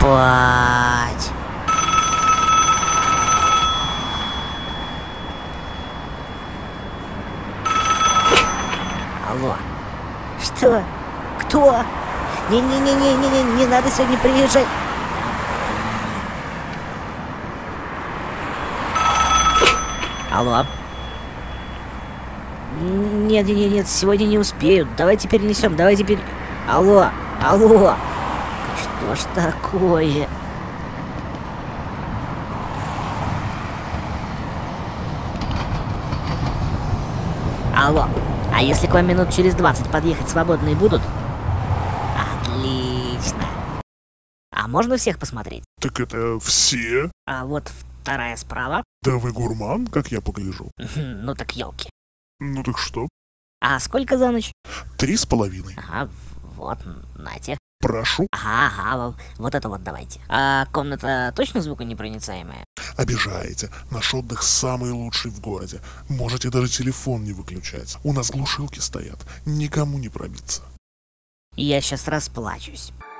спать. Алло. Что? Кто? Не надо сегодня приезжать. Алло. Нет, сегодня не успею. Давайте перенесем, давайте Алло. Что ж такое? Алло. А если к вам минут через 20 подъехать свободные будут? Отлично. А можно всех посмотреть? Так это все? А вот вторая справа. Да вы гурман, как я погляжу. Ну так елки. Ну так что? А сколько за ночь? 3,5. Ага, вот, нате. Прошу. Ага, вот это вот давайте. А комната точно звуконепроницаемая? Обижаете. Наш отдых самый лучший в городе. Можете даже телефон не выключать. У нас глушилки стоят. Никому не пробиться. Я сейчас расплачусь.